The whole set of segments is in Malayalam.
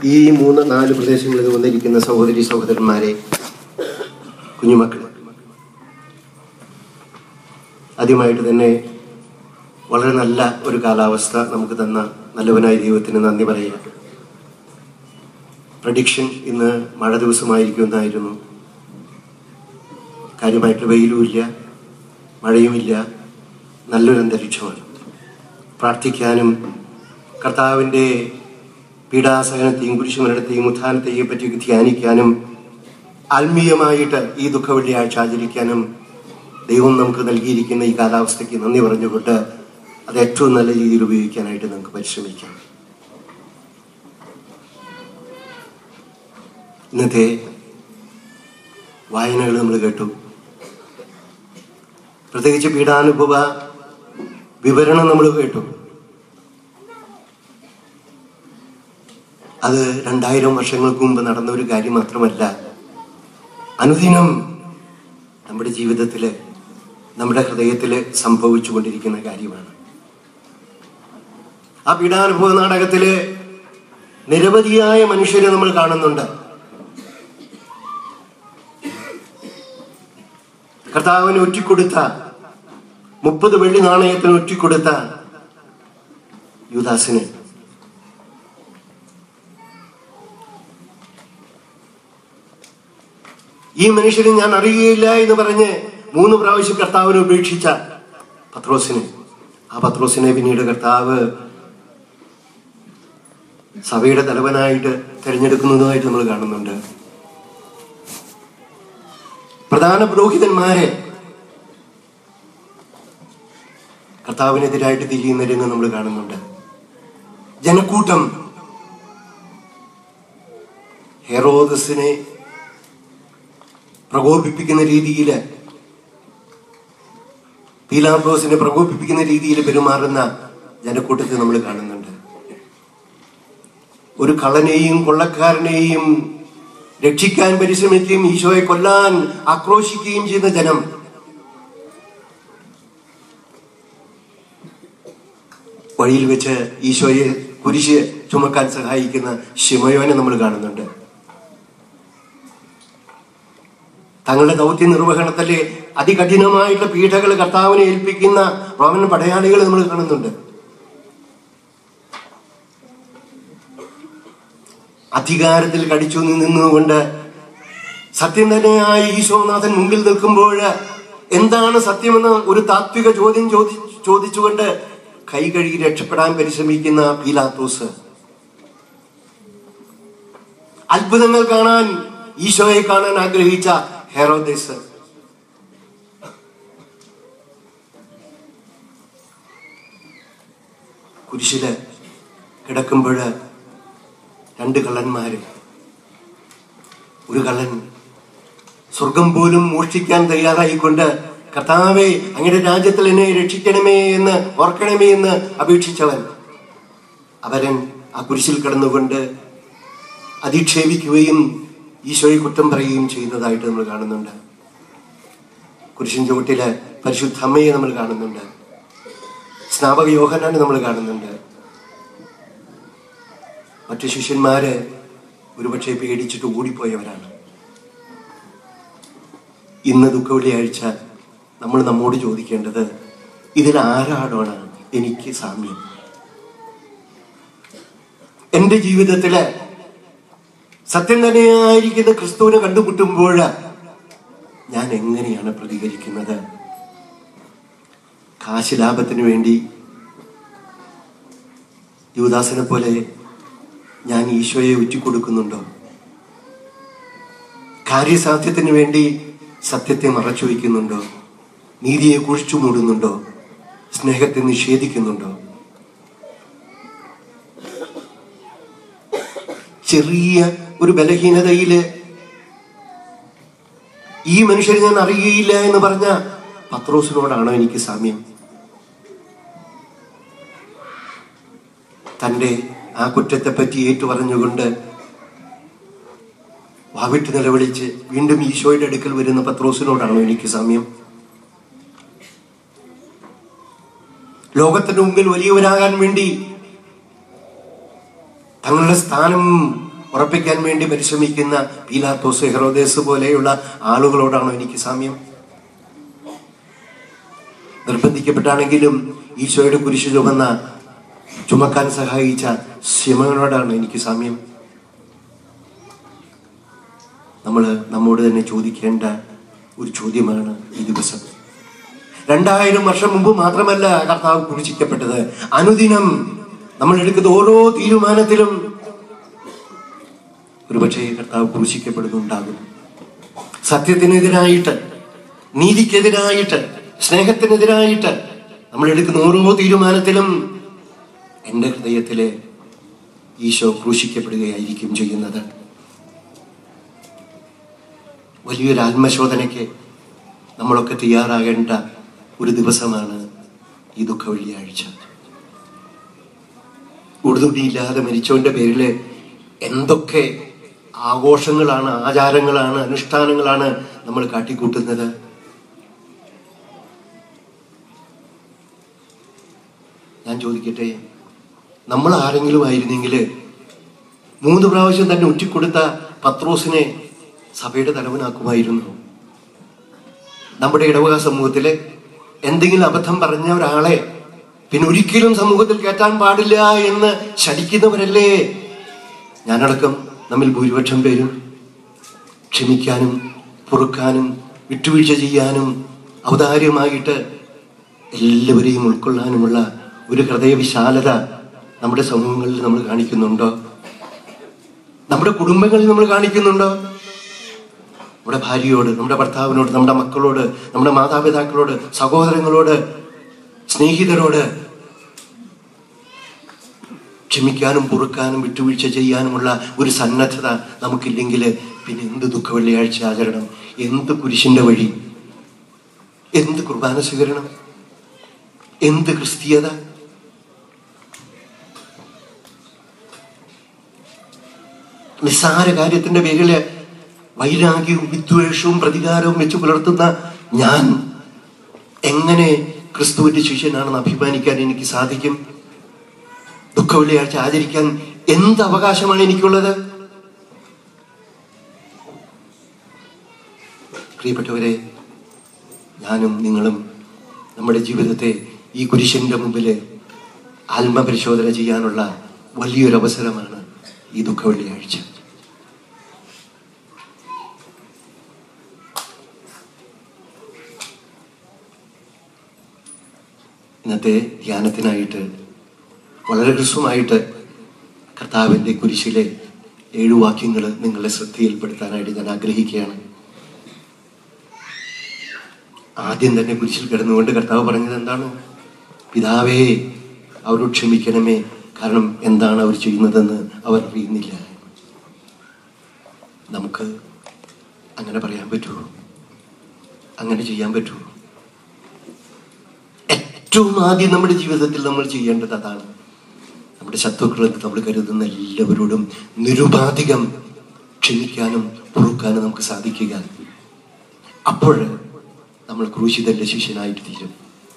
ഈ 3-4 പ്രദേശങ്ങളിൽ വന്നിരിക്കുന്ന സഹോദരി സഹോദരന്മാരെ, കുഞ്ഞുമക്കൾ, ആദ്യമായിട്ട് തന്നെ വളരെ നല്ല ഒരു കാലാവസ്ഥ നമുക്ക് തന്ന നല്ലവനായ ദൈവത്തിന് നന്ദി പറയുക. പ്രഡിക്ഷൻ ഇന്ന് മഴ ദിവസമായിരിക്കുമെന്നായിരുന്നു. കാര്യമായിട്ട് വെയിലുമില്ല, മഴയുമില്ല, നല്ലൊരു അന്തരീക്ഷമാണ്. പ്രാർത്ഥിക്കാനും കർത്താവിൻ്റെ പീഡാസഹനത്തെയും കുരിശുമരണത്തെയും ഉത്ഥാനത്തെയും പറ്റി ധ്യാനിക്കാനും ആത്മീയമായിട്ട് ഈ ദുഃഖ വെള്ളിയാഴ്ച ആചരിക്കാനും ദൈവം നമുക്ക് നൽകിയിരിക്കുന്ന ഈ കാലാവസ്ഥയ്ക്ക് നന്ദി പറഞ്ഞുകൊണ്ട് അത് ഏറ്റവും നല്ല രീതിയിൽ ഉപയോഗിക്കാനായിട്ട് നമുക്ക് പരിശ്രമിക്കാം. ഇന്നത്തെ വായനകൾ നമ്മൾ കേട്ടു. പ്രത്യേകിച്ച് പീഡാനുഭവ വിവരണം നമ്മൾ കേട്ടു. അത് 2000 വർഷങ്ങൾക്ക് മുമ്പ് നടന്ന ഒരു കാര്യം മാത്രമല്ല, അനുദിനം നമ്മുടെ ജീവിതത്തിൽ, നമ്മുടെ ഹൃദയത്തിൽ സംഭവിച്ചു കൊണ്ടിരിക്കുന്ന കാര്യമാണ്. ആ പീഡാനുഭവ നാടകത്തില് നിരവധിയായ മനുഷ്യരെ നമ്മൾ കാണുന്നുണ്ട്. കർത്താവിന് ഒറ്റിക്കൊടുത്ത 30 വെള്ളി നാണയത്തിന് ഒറ്റിക്കൊടുത്ത യൂദാസിനെ, ഈ മനുഷ്യനെ ഞാൻ അറിയുകയില്ല എന്ന് പറഞ്ഞ് 3 പ്രാവശ്യം കർത്താവിനെ ഉപേക്ഷിച്ച പത്രോസിനെ, ആ പത്രോസിനെ പിന്നീട് കർത്താവ് സഭയുടെ തലവനായിട്ട് തിരഞ്ഞെടുക്കുന്നതുമായിട്ട് നമ്മൾ കാണുന്നുണ്ട്. പ്രധാന പുരോഹിതന്മാരെ കർത്താവിനെതിരായിട്ട് തിരിയുന്ന രംഗം നമ്മൾ കാണുന്നുണ്ട്. ജനക്കൂട്ടം ഹെറോദസിനെ പ്രകോപിപ്പിക്കുന്ന രീതിയിൽ, പീലാത്തോസിനെ പ്രകോപിപ്പിക്കുന്ന രീതിയിൽ പെരുമാറുന്ന ജനക്കൂട്ടത്തെ നമ്മൾ കാണുന്നുണ്ട്. ഒരു കള്ളനെയും കൊള്ളക്കാരനെയും രക്ഷിക്കാൻ പരിശ്രമിക്കുകയും ഈശോയെ കൊല്ലാൻ ആക്രോശിക്കുകയും ചെയ്യുന്ന ജനം, വഴിയിൽ വെച്ച് ഈശോയെ കുരിശ് ചുമക്കാൻ സഹായിക്കുന്ന ശിമയോനെ നമ്മൾ കാണുന്നുണ്ട്. തങ്ങളുടെ ദൗത്യ നിർവഹണത്തിലെ അതികഠിനമായിട്ടുള്ള പീഡകൾ കർത്താവിനെ ഏൽപ്പിക്കുന്ന റോമൻ പടയാളികൾ നമ്മൾ കാണുന്നുണ്ട്. അധികാരത്തിൽ കടിച്ചു നിന്നുകൊണ്ട് സത്യം തന്നെയായ ഈശോനാഥൻ മുമ്പിൽ നിൽക്കുമ്പോൾ എന്താണ് സത്യമെന്ന് ഒരു താത്വിക ചോദ്യം ചോദിച്ചുകൊണ്ട് കൈ കഴുകി രക്ഷപ്പെടാൻ പരിശ്രമിക്കുന്ന പീലാത്തോസ്, അത്ഭുതങ്ങൾ കാണാൻ ഈശോയെ കാണാൻ ആഗ്രഹിച്ച ഹെറോദേസ്, കുരിശില് കിടക്കുമ്പോൾ 2 കള്ളന്മാര്, ഒരു കള്ളൻ സ്വർഗം പോലും മോഷ്ടിക്കാൻ തയ്യാറായിക്കൊണ്ട് കർത്താവേ അങ്ങയുടെ രാജ്യത്തിൽ എന്നെ രക്ഷിക്കണമേ എന്ന്, ഓർക്കണമേ എന്ന് അപേക്ഷിച്ചവൻ, അവരൻ ആ കുരിശിൽ കിടന്നുകൊണ്ട് അധിക്ഷേപിക്കുകയും ഈശോയെ കുറ്റം പറയുകയും ചെയ്യുന്നതായിട്ട് നമ്മൾ കാണുന്നുണ്ട്. കുരിശിൻ ചുവട്ടില് പരിശുദ്ധ അമ്മയെ നമ്മൾ കാണുന്നുണ്ട്. സ്നാപക യോഹന്നാനെ നമ്മൾ കാണുന്നുണ്ട്. മറ്റു ശിഷ്യന്മാര് ഒരുപക്ഷെ പേടിച്ചിട്ട് ഓടിപ്പോയവരാണ്. ഇന്ന് ദുഃഖവെള്ളിയാഴ്ച നമ്മൾ നമ്മോട് ചോദിക്കേണ്ടത്, ഇതിൽ ആരാടാണ് എനിക്ക് സാമ്യം? എന്റെ ജീവിതത്തില് സത്യം തന്നെയായിരിക്കുന്ന ക്രിസ്തുവിനെ കണ്ടുമുട്ടുമ്പോൾ ഞാൻ എങ്ങനെയാണ് പ്രതികരിക്കുന്നത്? കാശ് ലാഭത്തിന് വേണ്ടി യൂദാസിനെ പോലെ ഞാൻ ഈശോയെ ഉറ്റിക്കൊടുക്കുന്നുണ്ടോ? കാര്യസാധ്യത്തിന് വേണ്ടി സത്യത്തെ മറച്ചു വയ്ക്കുന്നുണ്ടോ? നീതിയെ കുഴിച്ചു മൂടുന്നുണ്ടോ? സ്നേഹത്തെ നിഷേധിക്കുന്നുണ്ടോ? ചെറിയ ഒരു ബലഹീനതയില് ഈ മനുഷ്യരെ ഞാൻ അറിയുകയില്ല എന്ന് പറഞ്ഞ പത്രോസിനോടാണോ എനിക്ക് സാമ്യം? തൻ്റെ ആ കുറ്റത്തെ പറ്റി ഏറ്റുപറഞ്ഞുകൊണ്ട് വാവിട്ട് നിലവിളിച്ച് വീണ്ടും ഈശോയുടെ അടുക്കൽ വരുന്ന പത്രോസിനോടാണോ എനിക്ക് സാമ്യം? ലോകത്തിന്റെ മുമ്പിൽ വലിയവരാകാൻ വേണ്ടി തങ്ങളുടെ സ്ഥാനം ഉറപ്പിക്കാൻ വേണ്ടി പരിശ്രമിക്കുന്ന പീലാത്തോസ്, ഹെറോദേസ് പോലെയുള്ള ആളുകളോടാണോ എനിക്ക് സാമ്യം? നിർബന്ധിക്കപ്പെട്ടാണെങ്കിലും ഈശോയുടെ കുരിശ് ചുമക്കാൻ സഹായിച്ച ശിമോനോടാണ് എനിക്ക് സാമ്യം? നമ്മൾ നമ്മോട് തന്നെ ചോദിക്കേണ്ട ഒരു ചോദ്യമാണ് ഈ ദിവസം. 2000 വർഷം മുമ്പ് മാത്രമല്ല കർത്താവ് ക്രൂശിക്കപ്പെട്ടത്. അനുദിനം നമ്മൾ എടുക്കുന്ന ഓരോ തീരുമാനത്തിലും ഒരുപക്ഷെ കർത്താവ് ക്രൂശിക്കപ്പെടുന്നുണ്ടാകും. സത്യത്തിനെതിരായിട്ട്, നീതിക്കെതിരായിട്ട്, സ്നേഹത്തിനെതിരായിട്ട് നമ്മൾ എടുക്കുന്ന ഓരോ തീരുമാനത്തിലും എൻ്റെ ഹൃദയത്തിലെ ഈശോ ക്രൂശിക്കപ്പെടുകയായിരിക്കും ചെയ്യുന്നത്. വലിയൊരു ആത്മശോധനയ്ക്ക് നമ്മളൊക്കെ തയ്യാറാകേണ്ട ഒരു ദിവസമാണ് ഈ ദുഃഖ വെള്ളിയാഴ്ച. ഉടുതുണിയില്ലാതെ മരിച്ചവന്റെ പേരിൽ എന്തൊക്കെ ആഘോഷങ്ങളാണ്, ആചാരങ്ങളാണ്, അനുഷ്ഠാനങ്ങളാണ് നമ്മൾ കാട്ടിക്കൂട്ടുന്നത്. ഞാൻ ചോദിക്കട്ടെ, നമ്മൾ ആരെങ്കിലും ആയിരുന്നെങ്കിൽ 3 പ്രാവശ്യം തന്നെ ഉറ്റിക്കൊടുത്ത പത്രോസിനെ സഭയുടെ തലവനാക്കുമായിരുന്നു? നമ്മുടെ ഇടവക സമൂഹത്തില് എന്തെങ്കിലും അബദ്ധം പറഞ്ഞ ഒരാളെ പിന്നെ ഒരിക്കലും സമൂഹത്തിൽ കയറ്റാൻ പാടില്ല എന്ന് ശഠിക്കുന്നവരല്ലേ ഞാനടക്കം നമ്മിൽ ഭൂരിപക്ഷം പേരും. ക്ഷമിക്കാനും പൊറുക്കാനും വിട്ടുവീഴ്ച ചെയ്യാനും ഔദാര്യമായിട്ട് എല്ലാവരെയും ഉൾക്കൊള്ളാനുമുള്ള ഒരു ഹൃദയവിശാലത നമ്മുടെ സമൂഹങ്ങളിൽ നമ്മൾ കാണിക്കുന്നുണ്ടോ? നമ്മുടെ കുടുംബങ്ങളിൽ നമ്മൾ കാണിക്കുന്നുണ്ടോ? നമ്മുടെ ഭാര്യയോട്, നമ്മുടെ ഭർത്താവിനോട്, നമ്മുടെ മക്കളോട്, നമ്മുടെ മാതാപിതാക്കളോട്, സഹോദരങ്ങളോട്, സ്നേഹിതരോട് ക്ഷമിക്കാനും പൊറുക്കാനും വിട്ടുവീഴ്ച ചെയ്യാനുമുള്ള ഒരു സന്നദ്ധത നമുക്കില്ലെങ്കിൽ പിന്നെ എന്ത് ദുഃഖ വെള്ളിയാഴ്ച ആചരണം, എന്ത് കുരിശിന്റെ വഴി, എന്ത് കുർബാന സ്വീകരണം, എന്ത് ക്രിസ്തീയത? നിസ്സാര കാര്യത്തിന്റെ പേരില് വൈരാഗ്യവും വിദ്വേഷവും പ്രതികാരവും വെച്ച് പുലർത്തുന്ന ഞാൻ എങ്ങനെ ക്രിസ്തുവിന്റെ ശിഷ്യനാണെന്ന് അഭിമാനിക്കാൻ എനിക്ക് സാധിക്കും? ദുഃഖ വെള്ളിയാഴ്ച ആചരിക്കാൻ എന്ത് അവകാശമാണ് എനിക്കുള്ളത്? പ്രിയപ്പെട്ടവരെ, ഞാനും നിങ്ങളും നമ്മുടെ ജീവിതത്തെ ഈ കുരിശിന്റെ മുമ്പില് ആത്മപരിശോധന ചെയ്യാനുള്ള വലിയൊരു അവസരമാണ് ഈ ദുഃഖ വെള്ളിയാഴ്ച. ഇന്നത്തെ ധ്യാനത്തിനായിട്ട് വളരെ ഹ്രസ്വമായിട്ട് കർത്താവിൻ്റെ കുരിശിലെ 7 വാക്യങ്ങൾ നിങ്ങളുടെ ശ്രദ്ധയിൽപ്പെടുത്താനായിട്ട് ഞാൻ ആഗ്രഹിക്കുകയാണ്. ആദ്യം തന്നെ കുരിശിൽ കിടന്നുകൊണ്ട് കർത്താവ് പറഞ്ഞത് എന്താണ്? പിതാവേ, അവരോട് ക്ഷമിക്കണമേ, കാരണം എന്താണ് അവർ ചെയ്യുന്നതെന്ന് അവർ അറിയുന്നില്ല. നമുക്ക് അങ്ങനെ പറയാൻ പറ്റുമോ? അങ്ങനെ ചെയ്യാൻ പറ്റുമോ? ഏറ്റവും ആദ്യം നമ്മുടെ ജീവിതത്തിൽ നമ്മൾ ചെയ്യേണ്ടത് അതാണ്. നമ്മുടെ ശത്രുക്കളെന്ന് നമ്മൾ കരുതുന്ന എല്ലാവരോടും നിരുപാധികം ക്ഷമിക്കാനും പൊറുക്കാനും നമുക്ക് സാധിക്കുക. അപ്പോൾ നമ്മൾ ക്രൂശിതന്റെ ശിഷ്യനായിട്ട് തീരും.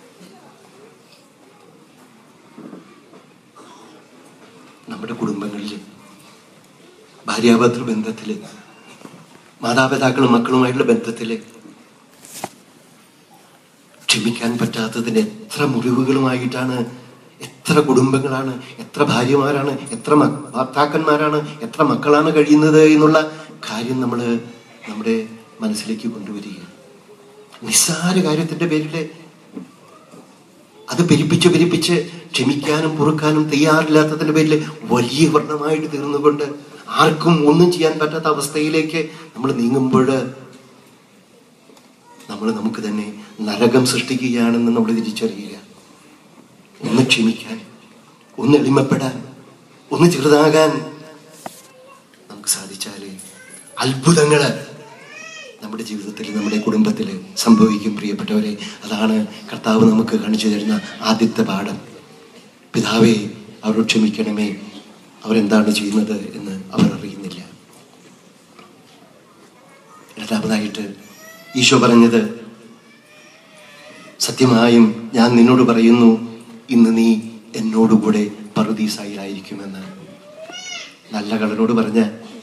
നമ്മുടെ കുടുംബങ്ങളിൽ, ഭാര്യാഭർത്തൃ ബന്ധത്തില്, മാതാപിതാക്കളും മക്കളുമായിട്ടുള്ള ബന്ധത്തില് ക്ഷമിക്കാൻ പറ്റാത്തതിന് എത്ര മുറിവുകളുമായിട്ടാണ്, എത്ര കുടുംബങ്ങളാണ്, എത്ര ഭാര്യമാരാണ്, എത്ര ഭർത്താക്കന്മാരാണ്, എത്ര മക്കളാണ് കഴിയുന്നത് എന്നുള്ള കാര്യം നമ്മൾ നമ്മുടെ മനസ്സിലേക്ക് കൊണ്ടുവരിക. നിസ്സാര കാര്യത്തിന്റെ പേരിൽ അത് പെരുപ്പിച്ച് ക്ഷമിക്കാനും പൊറുക്കാനും തയ്യാറില്ലാത്തതിന്റെ പേരിൽ വലിയ വ്രണമായിട്ട് തീർന്നുകൊണ്ട് ആർക്കും ഒന്നും ചെയ്യാൻ പറ്റാത്ത അവസ്ഥയിലേക്ക് നമ്മൾ നീങ്ങുമ്പോൾ നമ്മൾ നമുക്ക് തന്നെ നരകം സൃഷ്ടിക്കുകയാണെന്ന് നമ്മൾ തിരിച്ചറിയുക. ഒന്ന് ക്ഷമിക്കാൻ, ഒന്ന് എളിമപ്പെടാൻ, ഒന്ന് ചെറുതാകാൻ നമുക്ക് സാധിച്ചാലേ അത്ഭുതങ്ങള് നമ്മുടെ ജീവിതത്തിൽ, നമ്മുടെ കുടുംബത്തിൽ സംഭവിക്കും. പ്രിയപ്പെട്ടവരെ, അതാണ് കർത്താവ് നമുക്ക് കാണിച്ചു തരുന്ന ആദ്യത്തെ പാഠം. പിതാവേ, അവരോട് ക്ഷമിക്കണമേ, അവരെന്താണ് ചെയ്യുന്നത് എന്ന് അവർ അറിയുന്നില്ല. രണ്ടാമതായിട്ട് ഈശോ പറഞ്ഞത്, സത്യമായും ഞാൻ നിന്നോട് പറയുന്നു, ഇന്ന് നീ എന്നോടുകൂടെ പറുദീസായിലായിരിക്കുമെന്ന്. നല്ല കള്ളനോട് പറഞ്ഞ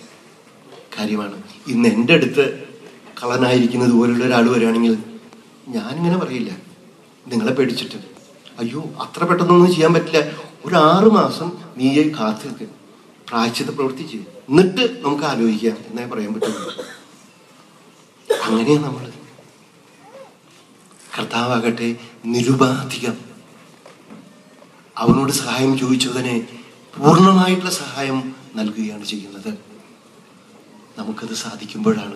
കാര്യമാണ്. ഇന്ന് എൻ്റെ അടുത്ത് കള്ളനായിരിക്കുന്നത് പോലുള്ള ഒരാൾ വരികയാണെങ്കിൽ ഞാനിങ്ങനെ പറയില്ല, നിങ്ങളെ പേടിച്ചിട്ട്. അയ്യോ, അത്ര പെട്ടെന്നൊന്നും ചെയ്യാൻ പറ്റില്ല. ഒരു 6 മാസം നീ കാത്തു നിൽക്കുക, പ്രായശ്ചിത്ത പ്രവൃത്തി ചെയ്യും, എന്നിട്ട് നമുക്ക് ആലോചിക്കാം എന്നേ പറയാൻ പറ്റുള്ളൂ. അങ്ങനെയാണ് നമ്മൾ. കർത്താവാകട്ടെ നിരുപാധികം അവനോട് സഹായം ചോദിച്ചതിനെ പൂർണ്ണമായിട്ടുള്ള സഹായം നൽകുകയാണ് ചെയ്യുന്നത്. നമുക്കത് സാധിക്കുമ്പോഴാണ്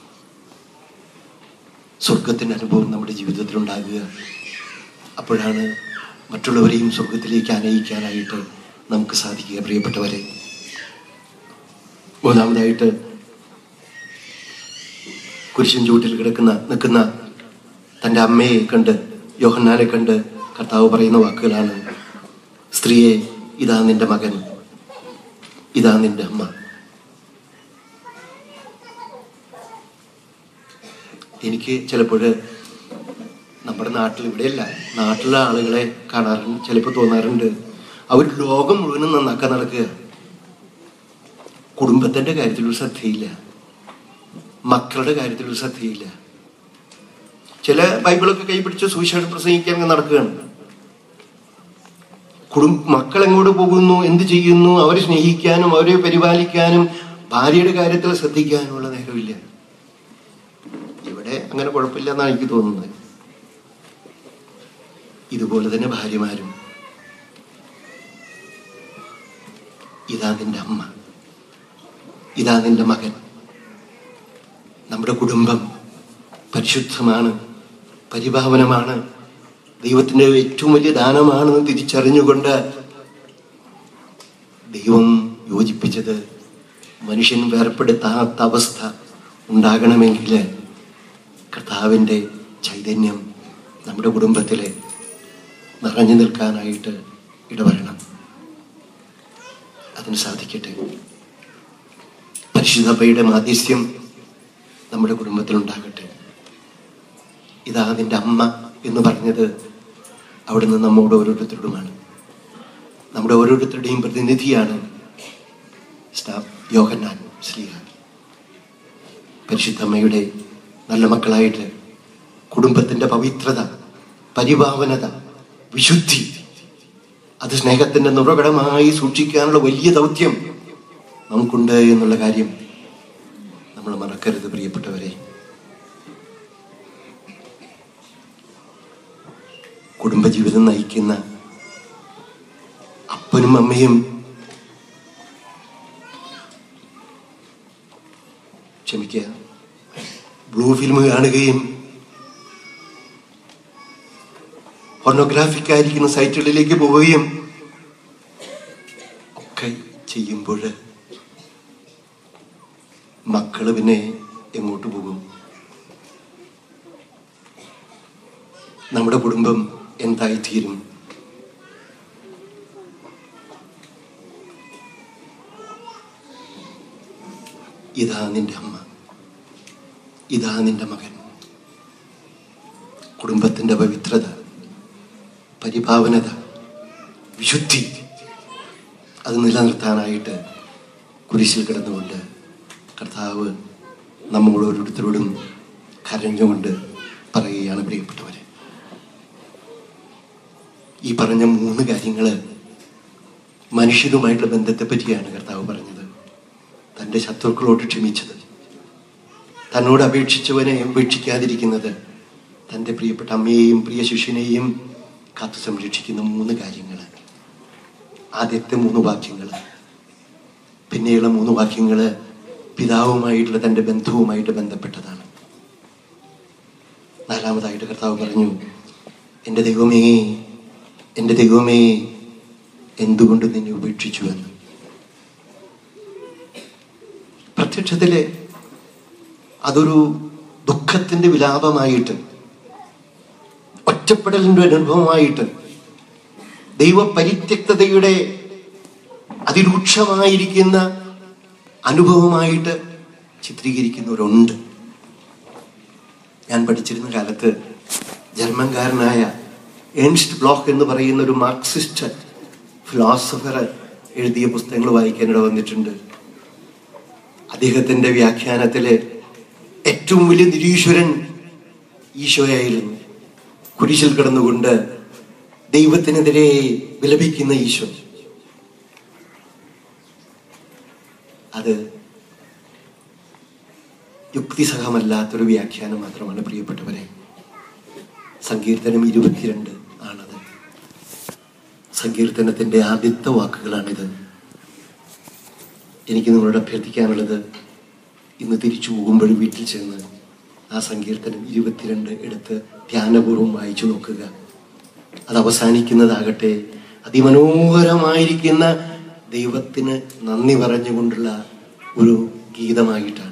സ്വർഗത്തിൻ്റെ അനുഭവം നമ്മുടെ ജീവിതത്തിൽ ഉണ്ടാകുക. അപ്പോഴാണ് മറ്റുള്ളവരെയും സ്വർഗത്തിലേക്ക് അനയിക്കാനായിട്ട് നമുക്ക് സാധിക്കുക. പ്രിയപ്പെട്ടവരെ, മൂന്നാമതായിട്ട് കുരിശിൻ ചൂട്ടിൽ നിൽക്കുന്ന തൻ്റെ അമ്മയെ കണ്ട്, യോഹന്നാനെ കണ്ട് കർത്താവ് പറയുന്ന വാക്കുകളാണ്: സ്ത്രീയെ, ഇതാ നിന്റെ മകൻ, ഇതാ നിന്റെ അമ്മ. എനിക്ക് ചിലപ്പോൾ നമ്മുടെ നാട്ടിൽ, ഇവിടെയല്ല, നാട്ടിലെ ആളുകളെ കാണാറുണ്ട്, ചിലപ്പോൾ തോന്നാറുണ്ട് അവർ ലോകം മുഴുവനും നന്നാക്കാൻ നടക്കുക. കുടുംബത്തിൻ്റെ കാര്യത്തിലൊരു ശ്രദ്ധയില്ല, മക്കളുടെ കാര്യത്തിലൊരു ശ്രദ്ധയില്ല. ചില ബൈബിളൊക്കെ കൈപിടിച്ച് സുവിശേഷം പ്രസംഗിക്കാൻ നടക്കുകയാണ്. മക്കൾ എങ്ങോട്ട് പോകുന്നു, എന്ത് ചെയ്യുന്നു, അവരെ സ്നേഹിക്കാനും അവരെ പരിപാലിക്കാനും ഭാര്യയുടെ കാര്യത്തിൽ ശ്രദ്ധിക്കാനുമുള്ള നേരമില്ല. ഇവിടെ അങ്ങനെ കുഴപ്പമില്ല എന്നാണ് എനിക്ക് തോന്നുന്നത്. ഇതുപോലെ തന്നെ ഭാര്യമാരും, ഇതാ നിന്റെ അമ്മ, ഇതാ നിന്റെ മകൻ. നമ്മുടെ കുടുംബം പരിശുദ്ധമാണ്, പരിഭാവനമാണ്, ദൈവത്തിൻ്റെ ഏറ്റവും വലിയ ദാനമാണെന്ന് തിരിച്ചറിഞ്ഞുകൊണ്ട് ദൈവം യോജിപ്പിച്ചത് മനുഷ്യൻ വേർപ്പെടുത്താത്ത അവസ്ഥ ഉണ്ടാകണമെങ്കിൽ കർത്താവിൻ്റെ ചൈതന്യം നമ്മുടെ കുടുംബത്തിൽ നിറഞ്ഞു നിൽക്കാനായിട്ട് ഇടവരണം. അതിന് സാധിക്കട്ടെ. പരിശുദ്ധ അമ്മയുടെ മാധ്യസ്ഥ്യം നമ്മുടെ കുടുംബത്തിലുണ്ടാകട്ടെ. ഇതാ നിന്റെ അമ്മ എന്ന് പറഞ്ഞത് അവിടുന്ന് നമ്മോട് ഓരോരുത്തരോടുമാണ്. നമ്മുടെ ഓരോരുത്തരുടെയും പ്രതിനിധിയാണ് യോഹന്നാൻ ശ്ലീഹ. പരിശുദ്ധ അമ്മയുടെ നല്ല മക്കളായിട്ട് കുടുംബത്തിൻ്റെ പവിത്രത, പരിഭാവനത, വിശുദ്ധി, അത് സ്നേഹത്തിൻ്റെ ഉറവിടമായി സൂക്ഷിക്കാനുള്ള വലിയ ദൗത്യം നമുക്കുണ്ട് എന്നുള്ള കാര്യം നമ്മൾ മറക്കരുത് പ്രിയപ്പെട്ടവരെ. കുടുംബജീവിതം നയിക്കുന്ന അപ്പനും അമ്മയും ബ്ലൂ ഫിലിം കാണുകയും പോർണോഗ്രാഫിക് ആയിരിക്കുന്ന സൈറ്റുകളിലേക്ക് പോവുകയും ഒക്കെ ചെയ്യുമ്പോൾ മക്കള് പിന്നെ എങ്ങോട്ട് പോകും? നമ്മുടെ കുടുംബം എന്തായിത്തീരും? ഇതാ നിന്റെ അമ്മ, ഇതാ നിന്റെ മകൻ. കുടുംബത്തിൻ്റെ പവിത്രത, പരിഭാവനത, വിശുദ്ധി അത് നിലനിർത്താനായിട്ട് കുരിശിൽ കിടന്നുകൊണ്ട് കർത്താവ് നമ്മോട് ഓരോരുത്തരോടും കരഞ്ഞുകൊണ്ട് പറയുകയാണ്. പ്രിയപ്പെട്ടവരെ, ഈ പറഞ്ഞ 3 കാര്യങ്ങൾ മനുഷ്യരുമായിട്ടുള്ള ബന്ധത്തെ പറ്റിയാണ് കർത്താവ് പറഞ്ഞത്. തൻ്റെ ശത്രുക്കളോട് ക്ഷമിച്ചത്, തന്നോട് അപേക്ഷിച്ചവനെ ഉപേക്ഷിക്കാതിരിക്കുന്നത്, തൻ്റെ പ്രിയപ്പെട്ട അമ്മയെയും പ്രിയ ശിഷ്യനെയും കാത്തു സംരക്ഷിക്കുന്ന 3 കാര്യങ്ങൾ. ആദ്യത്തെ 3 വാക്യങ്ങൾ, പിന്നെയുള്ള 3 വാക്യങ്ങൾ പിതാവുമായിട്ടുള്ള തൻ്റെ ബന്ധവുമായിട്ട് ബന്ധപ്പെട്ടതാണ്. 4-മതായിട്ട് കർത്താവ് പറഞ്ഞു, എൻ്റെ ദൈവമേ, എൻ്റെ ദൈവമേ, എന്തുകൊണ്ട് നിന്നെ ഉപേക്ഷിച്ചു എന്ന്. പ്രത്യക്ഷത്തില് അതൊരു ദുഃഖത്തിൻ്റെ വിലാപമായിട്ട്, ഒറ്റപ്പെടലിൻ്റെ അനുഭവമായിട്ട്, ദൈവപരിത്യക്തതയുടെ അതിരൂക്ഷമായിരിക്കുന്ന അനുഭവമായിട്ട് ചിത്രീകരിക്കുന്നവരുണ്ട്. ഞാൻ പഠിച്ചിരുന്ന കാലത്ത് ജർമ്മൻകാരനായ ഏൺസ്റ്റ് ബ്ലോക്ക് എന്ന് പറയുന്ന ഒരു മാർക്സിസ്റ്റ് ഫിലോസഫർ എഴുതിയ പുസ്തകങ്ങൾ വായിക്കാനിട വന്നിട്ടുണ്ട്. അദ്ദേഹത്തിൻ്റെ വ്യാഖ്യാനത്തിലെ ഏറ്റവും വലിയ നിരീശ്വരൻ ഈശോയായിരുന്നു. കുരിശിൽ കിടന്നുകൊണ്ട് ദൈവത്തിനെതിരെ വിലപിക്കുന്ന ഈശോ. അത് യുക്തിസഹമല്ലാത്തൊരു വ്യാഖ്യാനം മാത്രമാണ് പ്രിയപ്പെട്ടവരെ. സങ്കീർത്തനം 22 ആണത്. സങ്കീർത്തനത്തിൻ്റെ ആദ്യത്തെ വാക്കുകളാണിത്. എനിക്ക് നിങ്ങളോട് അഭ്യർത്ഥിക്കാനുള്ളത്, ഇന്ന് തിരിച്ചു പോകുമ്പോൾ വീട്ടിൽ ചെന്ന് ആ സങ്കീർത്തനം 22 എടുത്ത് ധ്യാനപൂർവ്വം വായിച്ചു നോക്കുക. അത് അവസാനിക്കുന്നതാകട്ടെ അതിമനോഹരമായിരിക്കുന്ന ദൈവത്തിന് നന്ദി പറഞ്ഞുകൊണ്ടുള്ള ഒരു ഗീതമായിട്ടാണ്.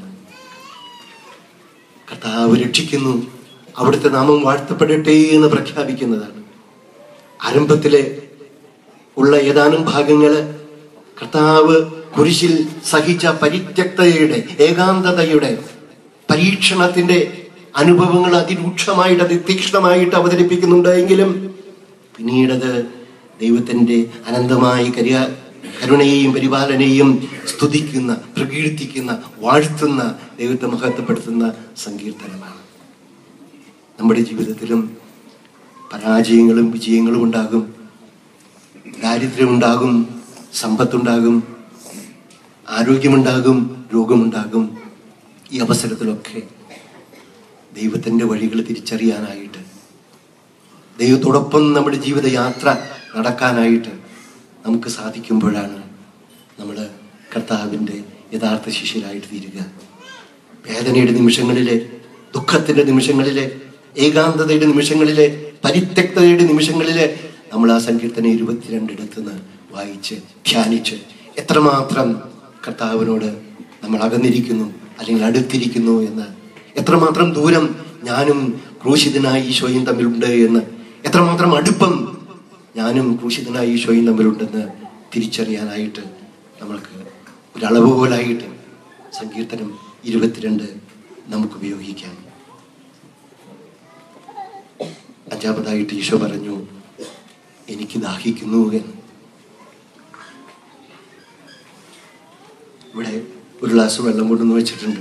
കർത്താവ് രക്ഷിക്കുന്നു, അവിടുത്തെ നാമം വാഴ്ത്തപ്പെടട്ടെ എന്ന് പ്രഖ്യാപിക്കുന്നതാണ്. ആരംഭത്തിലെ ഉള്ള ഏതാനും ഭാഗങ്ങള് കർത്താവ് കുരിശിൽ സഹിച്ച പരിത്യക്തതയുടെ, ഏകാന്തതയുടെ, പരീക്ഷണത്തിന്റെ അനുഭവങ്ങൾ അതിരൂക്ഷമായിട്ട്, അതിതീക്ഷ്ണമായിട്ട് അവതരിപ്പിക്കുന്നുണ്ട്. എങ്കിലും പിന്നീടത് ദൈവത്തിന്റെ അനന്തമായ കരുണയെയും പരിപാലനയെയും സ്തുതിക്കുന്ന, പ്രകീർത്തിക്കുന്ന, വാഴ്ത്തുന്ന, ദൈവത്തെ മഹത്വപ്പെടുത്തുന്ന സങ്കീർത്തനമാണ്. നമ്മുടെ ജീവിതത്തിലും പരാജയങ്ങളും വിജയങ്ങളും ഉണ്ടാകും, ദാരിദ്ര്യമുണ്ടാകും, സമ്പത്തുണ്ടാകും, ആരോഗ്യമുണ്ടാകും, രോഗമുണ്ടാകും. ഈ അവസരത്തിലൊക്കെ ദൈവത്തിൻ്റെ വഴികൾ തിരിച്ചറിയാനായിട്ട്, ദൈവത്തോടൊപ്പം നമ്മുടെ ജീവിതയാത്ര നടക്കാനായിട്ട് നമുക്ക് സാധിക്കുമ്പോഴാണ് നമ്മൾ കർത്താവിൻ്റെ യഥാർത്ഥ ശിഷ്യരായിട്ട് തീരുക. വേദനയുടെ നിമിഷങ്ങളിലെ, ദുഃഖത്തിൻ്റെ നിമിഷങ്ങളിലെ, ഏകാന്തതയുടെ നിമിഷങ്ങളിലെ, പരിത്യക്തതയുടെ നിമിഷങ്ങളിലെ നമ്മൾ ആ സങ്കീർത്തനം 22 എടുത്തുനിന്ന് വായിച്ച് ധ്യാനിച്ച് എത്രമാത്രം കർത്താവിനോട് നമ്മൾ അകന്നിരിക്കുന്നു അല്ലെങ്കിൽ അടുത്തിരിക്കുന്നു എന്ന്, എത്രമാത്രം ദൂരം ഞാനും ക്രൂശിതനായ ഈശോയും തമ്മിലുണ്ട് എന്ന്, എത്രമാത്രം അടുപ്പം ഞാനും ക്രൂശിതനായ ഈശോയും തമ്മിലുണ്ടെന്ന് തിരിച്ചറിയാനായിട്ട് നമ്മൾക്ക് ഒരളവ് പോലായിട്ട് സങ്കീർത്തനം 22 നമുക്ക് ഉപയോഗിക്കാം. 5-ാമതായിട്ട് ഈശോ പറഞ്ഞു, എനിക്ക് ദാഹിക്കുന്നു എന്ന്. ഇവിടെ ഒരു ഗ്ലാസ് വെള്ളം കൊണ്ടുവന്ന് വെച്ചിട്ടുണ്ട്.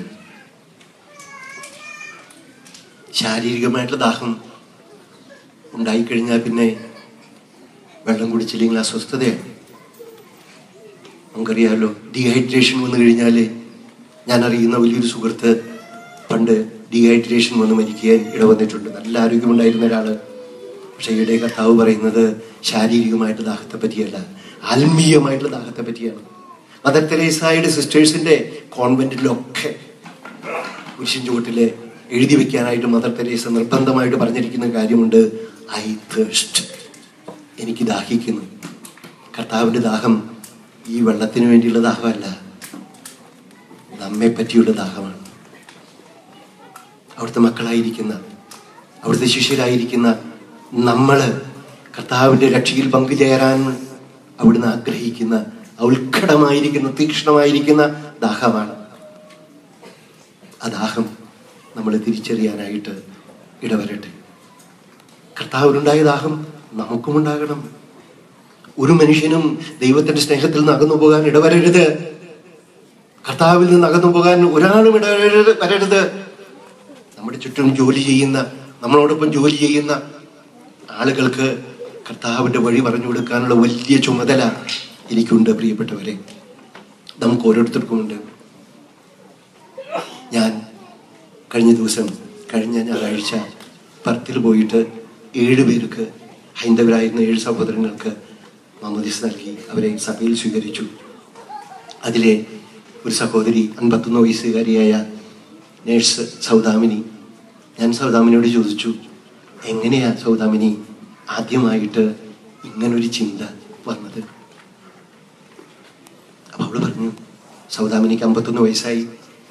ശാരീരികമായിട്ടുള്ള ദാഹം ഉണ്ടായിക്കഴിഞ്ഞാൽ പിന്നെ വെള്ളം കുടിച്ചില്ലെങ്കിൽ അസ്വസ്ഥതയാണ്. നമുക്കറിയാമല്ലോ, ഡീഹൈഡ്രേഷൻ വന്നു കഴിഞ്ഞാൽ, ഞാൻ അറിയുന്ന വലിയൊരു സുഹൃത്ത് പണ്ട് ഡീഹൈഡ്രേഷൻ വന്ന് മരിക്കാൻ ഇടവന്നിട്ടുണ്ട്. നല്ല ആരോഗ്യമുണ്ടായിരുന്ന ഒരാൾ. പക്ഷെ ഈയിടെ കർത്താവ് പറയുന്നത് ശാരീരികമായിട്ട് ദാഹത്തെ പറ്റിയല്ല, ആത്മീയമായിട്ടുള്ള ദാഹത്തെ പറ്റിയാണ്. മദർ തെരേസയുടെ സിസ്റ്റേഴ്സിന്റെ കോൺവെന്റിലൊക്കെ കുരിശിൻ ചുവട്ടില് എഴുതി വെക്കാനായിട്ട് മദർ തെരേസ നിർബന്ധമായിട്ട് പറഞ്ഞിരിക്കുന്ന കാര്യമുണ്ട്, ഐ തേഴ്സ്റ്റ്, എനിക്ക് ദാഹിക്കുന്നു. കർത്താവിൻ്റെ ദാഹം ഈ വെള്ളത്തിന് വേണ്ടിയുള്ള ദാഹമല്ല, നമ്മെ പറ്റിയുള്ള ദാഹമാണ്. അവിടുത്തെ മക്കളായിരിക്കുന്ന, അവിടുത്തെ ശിഷ്യരായിരിക്കുന്ന നമ്മള് കർത്താവിൻ്റെ രക്ഷയിൽ പങ്കുചേരാൻ അവിടുന്ന് ആഗ്രഹിക്കുന്ന ഉത്കടമായിരിക്കുന്ന, തീക്ഷ്ണമായിരിക്കുന്ന ദാഹമാണ്. ആ ദാഹം നമ്മൾ തിരിച്ചറിയാനായിട്ട് ഇടവരട്ടെ. കർത്താവിനുണ്ടായ ദാഹം നമുക്കുമുണ്ടാകണം. ഒരു മനുഷ്യനും ദൈവത്തിന്റെ സ്നേഹത്തിൽ നിന്ന് അകന്നു പോകാൻ ഇടവരരുത്. കർത്താവിൽ നിന്ന് അകന്നു പോകാൻ ഒരാളും വരരുത്. നമ്മുടെ ചുറ്റും ജോലി ചെയ്യുന്ന, നമ്മളോടൊപ്പം ജോലി ചെയ്യുന്ന ആളുകൾക്ക് കർത്താവിന്റെ വഴി പറഞ്ഞു കൊടുക്കാനുള്ള വലിയ ചുമതല എനിക്കുണ്ട് പ്രിയപ്പെട്ടവരെ, നമുക്ക് ഓരോരുത്തർക്കുമുണ്ട്. ഞാൻ കഴിഞ്ഞ ഞായറാഴ്ച പർത്തിൽ പോയിട്ട് 7 പേർക്ക്, ഹൈന്ദവരായിരുന്ന 7 സഹോദരങ്ങൾക്ക് മാമോദീസ നൽകി അവരെ സഭയിൽ സ്വീകരിച്ചു. അതിലെ ഒരു സഹോദരി 51 വയസ്സുകാരിയായ നേഴ്സ് സൗദാമിനി. ഞാൻ സൗദാമിനിയോട് ചോദിച്ചു, എങ്ങനെയാ സൗദാമിനി ആദ്യമായിട്ട് ഇങ്ങനൊരു ചിന്ത വന്നത്? അപ്പൊ അവള് പറഞ്ഞു, സൗദാമിനിക്ക് 51 വയസ്സായി,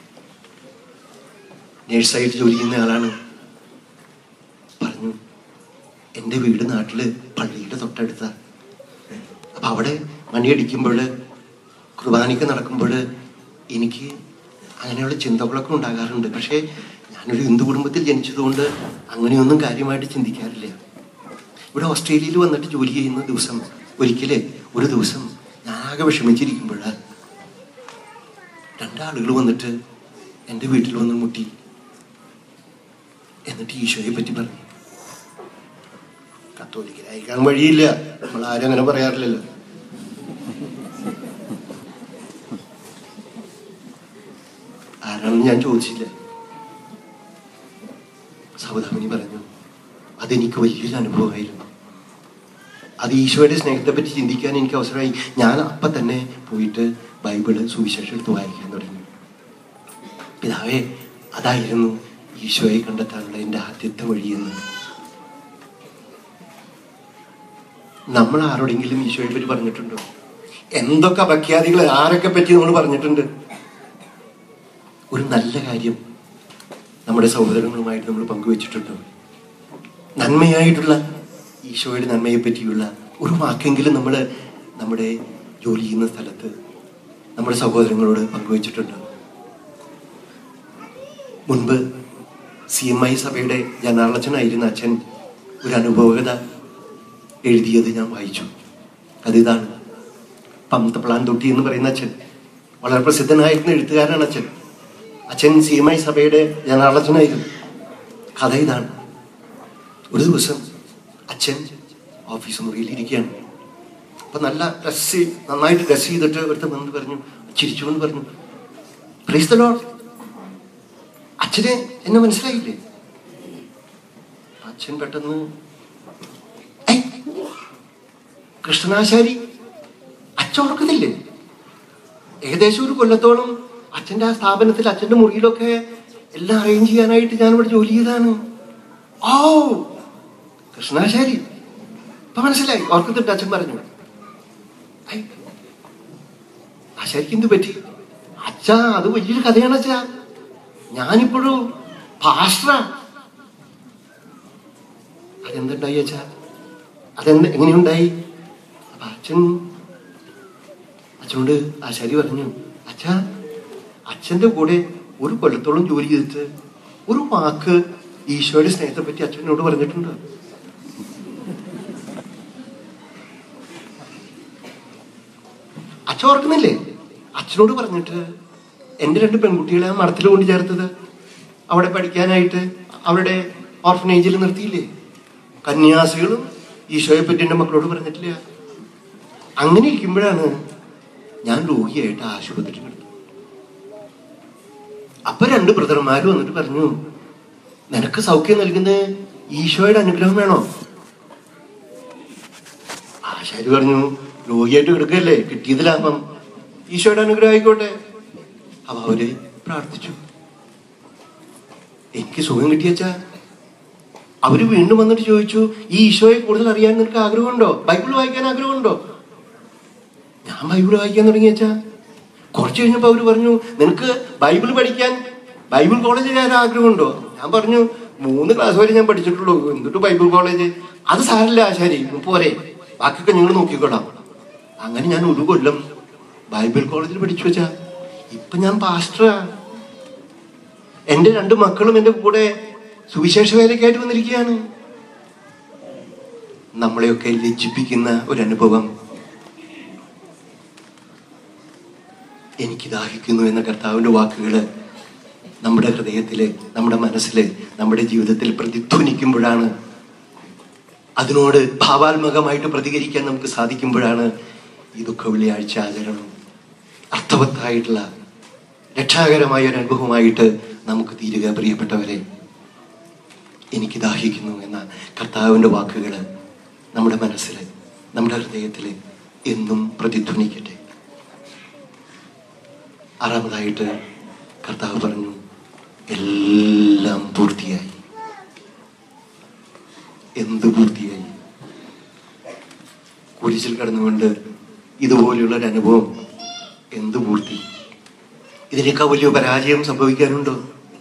നേഴ്സായിട്ട് ജോലി ചെയ്യുന്ന ആളാണ്. പറഞ്ഞു, എൻ്റെ വീട് നാട്ടില് പള്ളിയുടെ തൊട്ടടുത്ത. അപ്പൊ അവിടെ മണിയടിക്കുമ്പോൾ, കുർബാനയ്ക്ക് നടക്കുമ്പോൾ എനിക്ക് അങ്ങനെയുള്ള ചിന്തകളൊക്കെ ഉണ്ടാകാറുണ്ട്. പക്ഷേ ഞാനൊരു ഹിന്ദു കുടുംബത്തിൽ ജനിച്ചതുകൊണ്ട് അങ്ങനെയൊന്നും കാര്യമായിട്ട് ചിന്തിക്കാറില്ല. ഇവിടെ ഓസ്ട്രേലിയയിൽ വന്നിട്ട് ജോലി ചെയ്യുന്ന ദിവസം ഒരു ദിവസം ഞാനാകെ വിഷമിച്ചിരിക്കുമ്പോൾ രണ്ടാളുകൾ വന്നിട്ട് എൻ്റെ വീട്ടിൽ വന്ന് മുട്ടി. എന്നിട്ട് ഈശോയെ പറ്റി പറഞ്ഞു. കത്തോലിക്കനായിരിക്കാൻ വഴിയില്ല, നമ്മൾ ആരും അങ്ങനെ പറയാറില്ലല്ലോ. ആരാണെന്ന് ഞാൻ ചോദിച്ചില്ല. സൗദാമിനി പറഞ്ഞു, അതെനിക്ക് വലിയൊരു അനുഭവമായിരുന്നു. അത് ഈശോയുടെ സ്നേഹത്തെപ്പറ്റി ചിന്തിക്കാൻ എനിക്ക് അവസരമായി. ഞാൻ അപ്പം തന്നെ പോയിട്ട് ബൈബിള് സുവിശേഷം എടുത്ത് വായിക്കാൻ തുടങ്ങി. പിതാവേ, അതായിരുന്നു ഈശോയെ കണ്ടെത്താനുള്ള എൻ്റെ ആദ്യത്തെ വഴിയെന്ന്. നമ്മൾ ആരോടെങ്കിലും ഈശോയെ പറ്റി പറഞ്ഞിട്ടുണ്ടോ? എന്തൊക്കെ പ്രഖ്യാതികൾ ആരൊക്കെ പറ്റി നമ്മൾ പറഞ്ഞിട്ടുണ്ട്? ഒരു നല്ല കാര്യം നമ്മുടെ സഹോദരങ്ങളുമായിട്ട് നമ്മൾ പങ്കുവെച്ചിട്ടുണ്ടോ? നന്മയായിട്ടുള്ള ഈശോയുടെ നന്മയെ പറ്റിയുള്ള ഒരു വാക്കെങ്കിലും നമ്മൾ നമ്മുടെ ജോലി ചെയ്യുന്ന സ്ഥലത്ത് നമ്മുടെ സഹോദരങ്ങളോട് പങ്കുവെച്ചിട്ടുണ്ടോ? മുൻപ് CMI സഭയുടെ ജനറലച്ചനായിരുന്ന അച്ഛൻ ഒരു അനുഭവകഥ എഴുതിയത് ഞാൻ വായിച്ചു. അതിതാണ്. പന്തപ്ലാൻ തൊട്ടി എന്ന് പറയുന്ന അച്ഛൻ, വളരെ പ്രസിദ്ധനായിരുന്ന എഴുത്തുകാരനാണ് അച്ഛൻ. അച്ഛൻ CMI സഭയുടെ ജനറലച്ചനായിരുന്നു. കഥ ഇതാണ്. ഒരു ദിവസം അച്ഛൻ ഓഫീസ് മുറിയിൽ ഇരിക്കുകയാണ്. അപ്പൊ നന്നായിട്ട് ഡ്രസ് ചെയ്തിട്ട് ഒരുത്തൻ വന്ന് പറഞ്ഞു, ചിരിച്ചുകൊണ്ട് പറഞ്ഞു, പ്രൈസ് ദി ലോർഡ്. അച്ഛനെ എന്നെ മനസ്സിലായില്ലേ? അച്ഛൻ പെട്ടെന്ന്, കൃഷ്ണനാശാരി അച്ഛൻ ഓർക്കുന്നില്ലേ? ഏകദേശം ഒരു കൊല്ലത്തോളം അച്ഛൻ്റെ ആ സ്ഥാപനത്തിൽ, അച്ഛൻ്റെ മുറിയിലൊക്കെ എല്ലാം അറേഞ്ച് ചെയ്യാനായിട്ട് ഞാനിവിടെ ജോലി ചെയ്താണ്. ഓ, കൃഷ്ണനാശാരി, ഇപ്പൊ മനസ്സിലായി, ഓർക്കുന്നുണ്ട്. അച്ഛൻ പറഞ്ഞു, ആശാരിക്ക് എന്ത് പറ്റി? അച്ഛാ, അത് വലിയൊരു കഥയാണ് അച്ഛാ. ഞാനിപ്പോഴും പാസ്റ്ററാ. അതെന്തുണ്ടായി അച്ഛാ? എങ്ങനെയുണ്ടായി? അപ്പൊ അച്ഛനോട് ആശാരി പറഞ്ഞു, അച്ഛാ, അച്ഛൻ്റെ കൂടെ ഒരു കൊല്ലത്തോളം ജോലി ചെയ്തിട്ട് ഒരു വാക്ക് ഈശോയുടെ സ്നേഹത്തെ പറ്റി അച്ഛനോട് പറഞ്ഞിട്ടുണ്ട്. അച്ഛൻ ഓർക്കുന്നില്ലേ? അച്ഛനോട് പറഞ്ഞിട്ട് എൻ്റെ 2 പെൺകുട്ടികളെ ആ മഠത്തിൽ കൊണ്ട് ചേർത്തത്, അവിടെ പഠിക്കാനായിട്ട് അവരുടെ ഓർഫനേജിൽ നിർത്തിയില്ലേ? കന്യാസികളും ഈശോയെ പറ്റി എൻ്റെ മക്കളോട് പറഞ്ഞിട്ടില്ല. അങ്ങനെ ഇരിക്കുമ്പോഴാണ് ഞാൻ രോഗിയായിട്ട് ആശുപത്രിയിൽ കിടന്നത്. അപ്പൊ 2 ബ്രദർമാര് വന്നിട്ട് പറഞ്ഞു, നിനക്ക് സൗഖ്യം നൽകുന്ന ഈശോയുടെ അനുഗ്രഹം വേണോ? ആശാരി പറഞ്ഞു, രോഗിയായിട്ട് കിടക്കല്ലേ, കിട്ടിയത് ലാഭം, ഈശോയുടെ അനുഗ്രഹം ആയിക്കോട്ടെ. അപ്പൊ അവര് പ്രാർത്ഥിച്ചു. എനിക്ക് സുഖം കിട്ടിയച്ചാ. അവര് വീണ്ടും വന്നിട്ട് ചോദിച്ചു, ഈ ഈശോയെ കൂടുതൽ അറിയാൻ നിനക്ക് ആഗ്രഹമുണ്ടോ? ബൈബിൾ വായിക്കാൻ ആഗ്രഹമുണ്ടോ? ഞാൻ ബൈബിൾ വായിക്കാൻ തുടങ്ങിയച്ചാ. കുറച്ച് കഴിഞ്ഞപ്പോ അവര് പറഞ്ഞു, നിനക്ക് ബൈബിൾ പഠിക്കാൻ ബൈബിൾ കോളേജിൽ കയറാൻ ആഗ്രഹമുണ്ടോ? ഞാൻ പറഞ്ഞു, 3 ക്ലാസ് വരെ ഞാൻ പഠിച്ചിട്ടുള്ളൂ, എന്നിട്ട് ബൈബിൾ കോളേജ്? അത് സാരില്ല ആശാരി, പോരെ, ബാക്കിയൊക്കെ നിങ്ങൾ നോക്കിക്കോളാം. അങ്ങനെ ഞാൻ 1 കൊല്ലം ബൈബിൾ കോളേജിൽ പഠിച്ചു വെച്ചാ. ഇപ്പൊ ഞാൻ പാസ്റ്ററാ. എൻ്റെ 2 മക്കളും എൻ്റെ കൂടെ സുവിശേഷ വേലയ്ക്കായിട്ട് വന്നിരിക്കുകയാണ്. നമ്മളെയൊക്കെ ലജ്ജിപ്പിക്കുന്ന ഒരു അനുഭവം. എനിക്ക് ദാഹിക്കുന്നു എന്ന കർത്താവിൻ്റെ വാക്കുകള് നമ്മുടെ ഹൃദയത്തില്, നമ്മുടെ മനസ്സില്, നമ്മുടെ ജീവിതത്തിൽ പ്രതിധ്വനിക്കുമ്പോഴാണ്, അതിനോട് ഭാവാത്മകമായിട്ട് പ്രതികരിക്കാൻ നമുക്ക് സാധിക്കുമ്പോഴാണ് ഈ ദുഃഖ വെള്ളിയാഴ്ച ആചരണം അർത്ഥവത്തായിട്ടുള്ള രക്ഷാകരമായ ഒരു അനുഭവമായിട്ട് നമുക്ക് തീരുക. പ്രിയപ്പെട്ടവരെ, എനിക്ക് ദാഹിക്കുന്നു എന്ന കർത്താവിൻ്റെ വാക്കുകൾ നമ്മുടെ മനസ്സിൽ, നമ്മുടെ ഹൃദയത്തിൽ എന്നും പ്രതിധ്വനിക്കട്ടെ. 6-ാമതായിട്ട് കർത്താവ് പറഞ്ഞു, എല്ലാം പൂർത്തിയായി. എന്ത് പൂർത്തിയായി? കുരിശിൽ കടന്നുകൊണ്ട് ഇതുപോലെയുള്ളൊരു അനുഭവം എന്ത് പൂർത്തി? ഇതിനേക്കാൾ വലിയ പരാജയം സംഭവിക്കാനുണ്ടോ?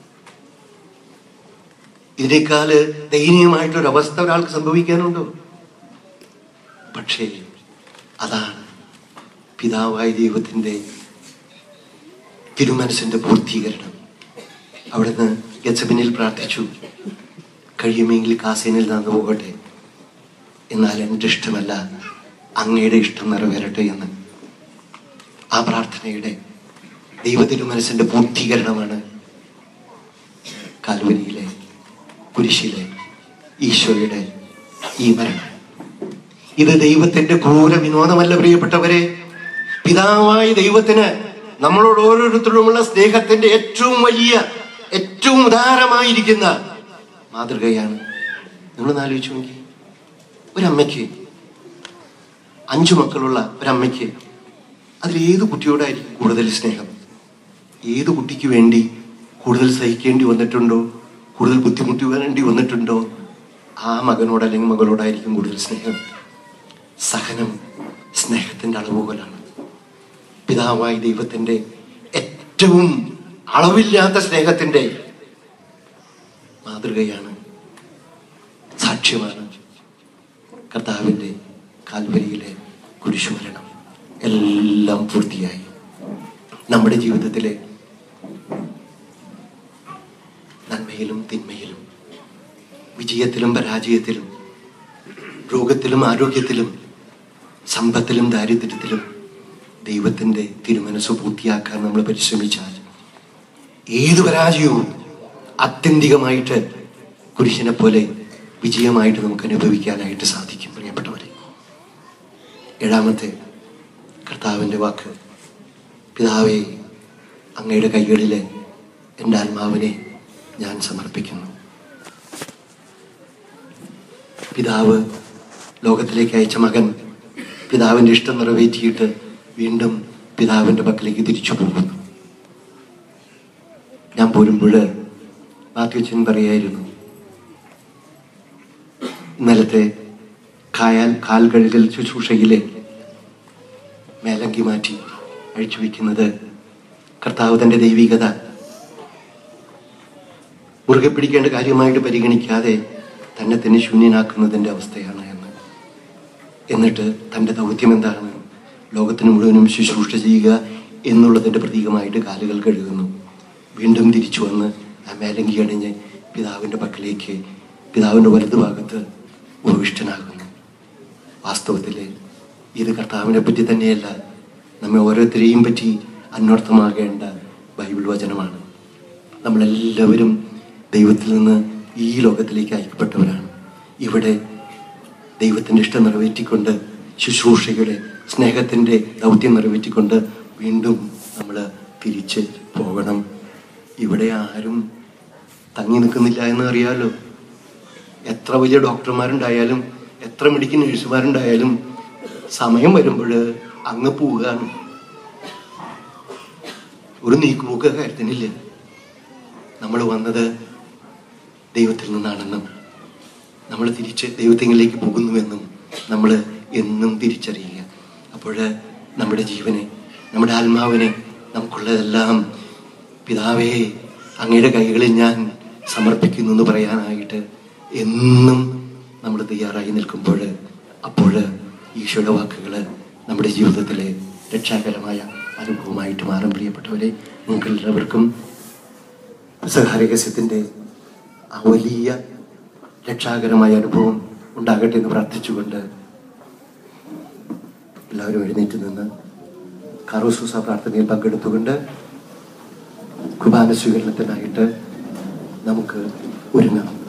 ഇതിനേക്കാൾ ദയനീയമായിട്ടൊരവസ്ഥ ഒരാൾക്ക് സംഭവിക്കാനുണ്ടോ? പക്ഷേ അതാണ് പിതാവായ ദൈവത്തിൻ്റെ തിരുമനസ്സിൻ്റെ പൂർത്തീകരണം. അവിടുന്ന് ഗെത്സമനിൽ പ്രാർത്ഥിച്ചു, കഴിയുമെങ്കിൽ കാസേനിൽ നടന്നു പോകട്ടെ, എന്നാൽ എൻ്റെ ഇഷ്ടമല്ല അങ്ങയുടെ ഇഷ്ടം നിറവേറട്ടെ എന്ന്. ആ പ്രാർത്ഥനയുടെ ദൈവത്തിൻ്റെ മനസ്സിൻ്റെ പൂർത്തീകരണമാണ് കാൽവരിയിലെ കുരിശിലെ ഈശോയുടെ ഈ മരണം. ഇത് ദൈവത്തിന്റെ ക്രൂര വിനോദമല്ല പ്രിയപ്പെട്ടവരെ. പിതാവായ ദൈവത്തിന് നമ്മളോട് ഓരോരുത്തരുമുള്ള സ്നേഹത്തിന്റെ ഏറ്റവും വലിയ, ഏറ്റവും ഉദാരമായിരിക്കുന്ന മാതൃകയാണ്. നിങ്ങളൊന്ന് ആലോചിച്ചു നോക്കി, ഒരമ്മയ്ക്ക് 5 മക്കളുള്ള ഒരമ്മയ്ക്ക് അതിലേത് കുട്ടിയോടായിരിക്കും കൂടുതൽ സ്നേഹം? ഏത് കുട്ടിക്ക് വേണ്ടി കൂടുതൽ സഹിക്കേണ്ടി വന്നിട്ടുണ്ടോ, കൂടുതൽ ബുദ്ധിമുട്ടി വന്നിട്ടുണ്ടോ, ആ മകനോട് അല്ലെങ്കിൽ മകളോടായിരിക്കും കൂടുതൽ സ്നേഹം. സഹനം സ്നേഹത്തിന്റെ അളവുകോലാണ്. പിതാവായ ദൈവത്തിന്റെ ഏറ്റവും അളവില്ലാത്ത സ്നേഹത്തിന്റെ മാതൃകയാണ്, സാക്ഷ്യമാണ് കർത്താവിന്റെ കാൽവരിയിലെ കുരിശുമരണം. എല്ലാം പൂർത്തിയായി. നമ്മുടെ ജീവിതത്തിലെ നന്മയിലും തിന്മയിലും, വിജയത്തിലും പരാജയത്തിലും, രോഗത്തിലും ആരോഗ്യത്തിലും, സമ്പത്തിലും ദാരിദ്ര്യത്തിലും ദൈവത്തിൻ്റെ തിരുമനസ്സ് പൂർത്തിയാക്കാൻ നമ്മൾ പരിശ്രമിച്ചാൽ ഏത് പരാജയവും ആത്യന്തികമായിട്ട് കുരിശിനെ പോലെ വിജയമായിട്ട് നമുക്ക് അനുഭവിക്കാനായിട്ട് സാധിക്കും. പ്രിയപ്പെട്ടവരെ, 7ാമത്തെ കർത്താവിൻ്റെ വാക്ക്, പിതാവേ, അങ്ങയുടെ കൈകളിൽ എൻ്റെ ആത്മാവിനെ ഞാൻ സമർപ്പിക്കുന്നു. പിതാവ് ലോകത്തിലേക്ക് അയച്ച മകൻ പിതാവിൻ്റെ ഇഷ്ടം നിറവേറ്റിയിട്ട് വീണ്ടും പിതാവിൻ്റെ പക്കലേക്ക് തിരിച്ചു പോകുന്നു. ഞാൻ പോരുമ്പോൾ മാത്യുച്ചൻ പറയായിരുന്നു, ഇന്നലത്തെ കാൽ കഴുകൽ ശുശ്രൂഷയിലെ മേലങ്കി മാറ്റി അഴിച്ചു വയ്ക്കുന്നത് കർത്താവ് തൻ്റെ ദൈവികത മുറുകെ പിടിക്കേണ്ട കാര്യമായിട്ട് പരിഗണിക്കാതെ തന്നെ തന്നെ ശൂന്യനാക്കുന്നതിൻ്റെ അവസ്ഥയാണ് എന്ന്. എന്നിട്ട് തൻ്റെ ദൗത്യം എന്താണ്? ലോകത്തിന് മുഴുവനും ശുശ്രൂഷ ചെയ്യുക എന്നുള്ളതിൻ്റെ പ്രതീകമായിട്ട് കാലുകൾ കഴുകുന്നു. വീണ്ടും തിരിച്ചു വന്ന് ആ മേലങ്കി അണിഞ്ഞ് പിതാവിൻ്റെ പക്കലേക്ക്, പിതാവിൻ്റെ വലതുഭാഗത്ത് ഉപവിഷ്ടനാകുന്നു. വാസ്തവത്തിൽ ഇത് കർത്താവിനെ പറ്റി തന്നെയല്ല, നമ്മെ ഓരോരുത്തരെയും പറ്റി അന്വർത്ഥമാകേണ്ട ബൈബിൾ വചനമാണ്. നമ്മളെല്ലാവരും ദൈവത്തിൽ നിന്ന് ഈ ലോകത്തിലേക്ക് അയക്കപ്പെട്ടവരാണ്. ഇവിടെ ദൈവത്തിൻ്റെ ഇഷ്ടം നിറവേറ്റിക്കൊണ്ട്, ശുശ്രൂഷയുടെ സ്നേഹത്തിൻ്റെ ദൗത്യം നിറവേറ്റിക്കൊണ്ട് വീണ്ടും നമ്മൾ തിരിച്ച് പോകണം. ഇവിടെ ആരും തങ്ങി നിൽക്കുന്നില്ല എന്ന് അറിയാമല്ലോ. എത്ര വലിയ ഡോക്ടർമാരുണ്ടായാലും, എത്ര മെഡിക്കൽ നഴ്സുമാരുണ്ടായാലും സമയം വരുമ്പോൾ അങ്ങ് പോവുകയാണ്. ഒരു നീക്കുപോക്ക് കാര്യത്തിനില്ല. നമ്മൾ വന്നത് ദൈവത്തിൽ നിന്നാണെന്നും നമ്മൾ തിരിച്ച് ദൈവത്തിലേക്ക് പോകുന്നുവെന്നും നമ്മൾ എന്നും തിരിച്ചറിയുക. അപ്പോൾ നമ്മുടെ ജീവനെ, നമ്മുടെ ആത്മാവിനെ, നമുക്കുള്ളതെല്ലാം പിതാവേ അങ്ങയുടെ കൈകളിൽ ഞാൻ സമർപ്പിക്കുന്നു എന്ന് പറയാനായിട്ട് എന്നും നമ്മൾ തയ്യാറായി നിൽക്കുമ്പോൾ, അപ്പോൾ ഈശോയുടെ വാക്കുകൾ നമ്മുടെ ജീവിതത്തിലെ രക്ഷാകരമായ അനുഭവമായിട്ട് മാറും. പ്രിയപ്പെട്ടവരെ, നിങ്ങൾക്കെല്ലാവർക്കും സഹാരഹസ്യത്തിൻ്റെ ആ വലിയ രക്ഷാകരമായ അനുഭവം ഉണ്ടാകട്ടെ എന്ന് പ്രാർത്ഥിച്ചുകൊണ്ട് എല്ലാവരും എഴുന്നേറ്റ് നിന്ന് കാറോസൂസ പ്രാർത്ഥനയിൽ പങ്കെടുത്തുകൊണ്ട് കുർബാന സ്വീകരണത്തിനായിട്ട് നമുക്ക് ഒരുങ്ങാം.